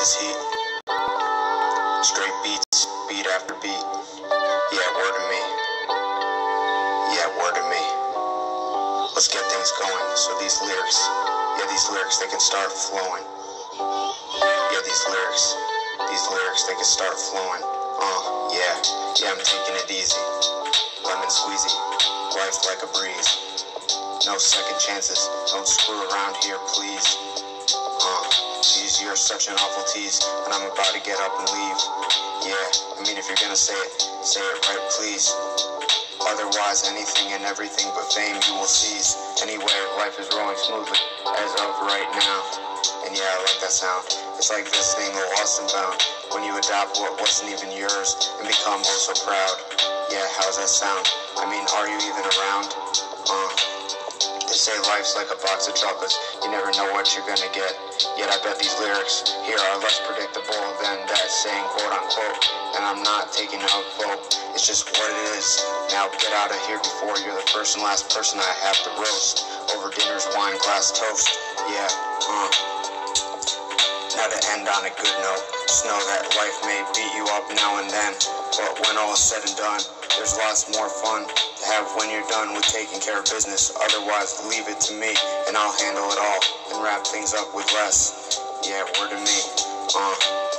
this heat. Straight beats, beat after beat. Yeah, word to me. Yeah, word to me. Let's get things going. So these lyrics, they can start flowing. Yeah, these lyrics, they can start flowing. Yeah, I'm taking it easy. Lemon squeezy, life like a breeze. No second chances, don't screw around here, please. Geez, you're such an awful tease, and I'm about to get up and leave. Yeah, I mean, if you're gonna say it right, please. Otherwise, anything and everything but fame you will seize. Anyway, life is rolling smoothly, as of right now. And yeah, I like that sound. It's like visiting the lost and found, when you adopt what wasn't even yours, and become oh so proud. Yeah, how's that sound? I mean, are you even around? They say life's like a box of chocolates, you never know what you're gonna get. Yet I bet these lyrics here are less predictable than that saying quote unquote. And I'm not taking a vote, it's just what it is. Now get out of here before you're the first and last person I have to roast over dinner's wine glass toast. Yeah, Now to end on a good note, just know that life may beat you up now and then, but when all is said and done, there's lots more fun to have when you're done with taking care of business. Otherwise, leave it to me, and I'll handle it all and wrap things up with less. Yeah, word to me.